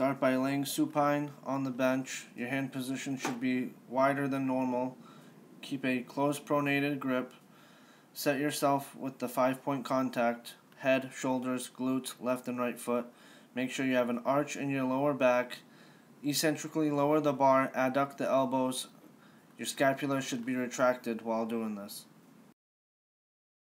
Start by laying supine on the bench. Your hand position should be wider than normal. Keep a close pronated grip. Set yourself with the 5-point contact, head, shoulders, glutes, left and right foot. Make sure you have an arch in your lower back. Eccentrically lower the bar, adduct the elbows. Your scapula should be retracted while doing this.